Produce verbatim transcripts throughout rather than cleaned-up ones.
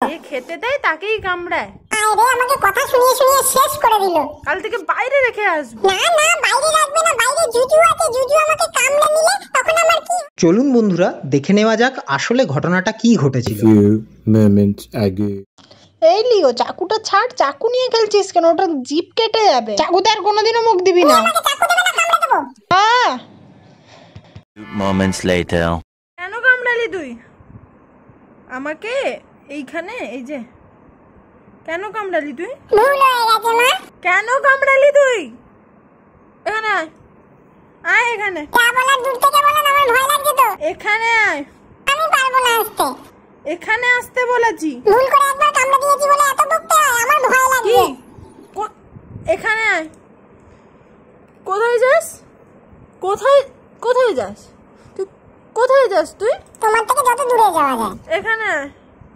যে খেতে দেয় তাকেই কামড়ায়। আরে আমাকে কথা শুনিয়ে শুনিয়ে শেষ করে দিল। কাল থেকে বাইরে রেখে আসবো। না না বাইরে রাখবে না, বাইরে জুজু আছে, জুজু আমাকে কামড়ে নিলে তখন আমার কি? চলুন বন্ধুরা দেখে নেওয়া যাক আসলে ঘটনাটা কি ঘটেছিল। এই লিও চাকুটা ছাড়, চাকু নিয়ে খেলছিস কেন? ওটা জিভ কেটে যাবে। চাকুতে আর কোনোদিনও মুখ দিবি না। আমাকে চাকু দেবে না, কামড়ে দেবো। আহ moments later কেন কামড়ালি তুই আমাকে? এইখানে এই যে কেন কামড়ালি তুই? ভুল হয়ে গেছে মা। কেন কামড়ালি তুই? এখানে আয়, আয় এখানে। যা বলার দূর থেকে বলেন, আমার ভয় লাগছে তো। এখানে আয়। আমি পারবো না আসতে। এখানে আসতে বলেছি। ভুল করে একবার কামড়ে দিয়েছি বলে এত বকতে হয়? আমার ভয় লাগছে। কি? কো- এখানে আয়। কোথায় যাস? কোথায় কোথায় যাস তুই? কোথায় যাস তুই? তোমার থেকে যত দূরে যাওয়া যায়। এখানে আয়,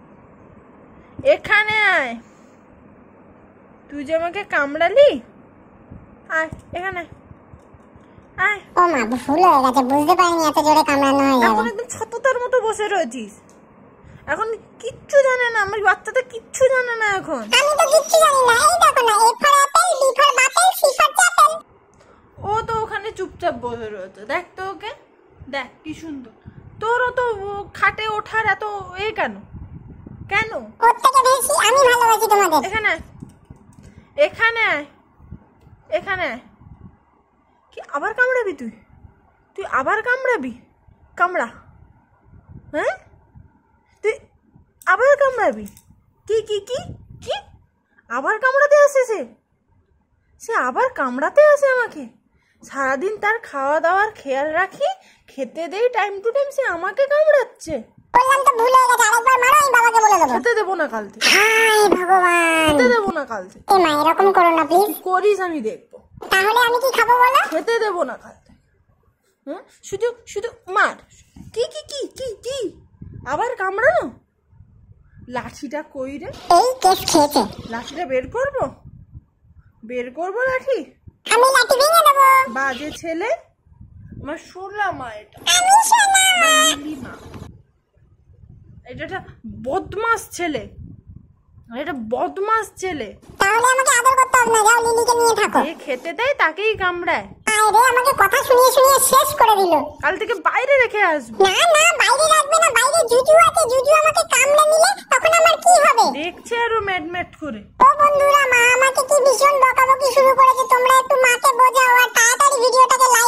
এখানে আয়। তুই যে আমাকে কামড়ালি, আয় এখানে আয়। ও মা, ভুল হয়ে গেছে, বুঝতে পারিনি এত জোরে কামড়ানো হয়ে যাবে। এখন একদম ছততার মতো বসে রয়েছিস। এখন কিচ্ছু জানে না, আমার বাচ্চাটা কিচ্ছু জানে না এখন। আমি তো কিচ্ছু জানি না। এই দেখো না, A for apple, B for বাপেল, সি ফর চ্যাপেল। ও তো ওখানে চুপচাপ বসে রয়েছে। দেখ তো ওকে, দেখ কি সুন্দর। তোরও তো খাটে ওঠার এত এ কেন? কেন? ওর থেকে বেশি আমি ভালোবাসি তোমাদের। এখানে আয়, এখানে আয়, এখানে আয়। কি আবার কামড়াবি তুই? তুই আবার কামড়াবি? কামড়া। হ্যাঁ, তুই আবার কামড়াবি? কি কি কি কি আবার কামড়াতে আসে সে? সে আবার কামড়াতে আসে আমাকে? সারাদিন তার খাওয়া দাওয়ার খেয়াল রাখি, খেতে দেই টাইম টু টাইম, সে আমাকে কামড়াচ্ছে। বললাম তো ভুল হয়ে গেছে, আরেকবার মারো, আমি বাবাকে বলে দেবো। খেতে দেবো না কাল থেকে। হায় ভগবান, খেতে দেবো না কাল থেকে। এ মা এরকম করো না প্লিজ। করিস আমি দেখবো। তাহলে আমি কি খাবো বলো? খেতে দেবো না কাল থেকে। হ্যাঁ, শুধু শুধু মার। কি কি কি কি কি আবার কামড়ানো? লাঠিটা কই রে? এই কেস খেয়েছে। লাঠিটা বের করবো, বের করবো লাঠি। আমি লাঠি ভেঙে দেবো। বাজে ছেলে। আমার শোলা মা, এটা আমি শোনা। লিলি মা। এটা একটা বদমাস ছেলে, এটা বদমাস ছেলে। তাহলে আমাকে আদর করতে হবে না, যাও লিলিকে নিয়ে থাকো। যে খেতে দেয় তাকেই কামড়ায়। আরে আমাকে কথা শুনিয়ে শুনিয়ে শেষ করে দিল। কাল থেকে বাইরে রেখে আসবো। না না বাইরে রাখবে না, বাইরে জুজু আছে, জুজু আমাকে কামড়ে নিলে তখন আমার কি হবে? দেখছে আরো ম্যাড ম্যাড করে। ও বন্ধুরা, মা আমাকে কি ভীষণ বকাবকি শুরু করেছে। তোমরা একটু মাকে বোঝাও আর তাড়াতাড়ি ভিডিওটাকে